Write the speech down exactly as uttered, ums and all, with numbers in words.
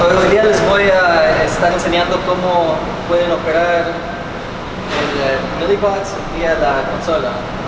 hoy día les voy a estar enseñando cómo pueden operar el Millibot vía la consola.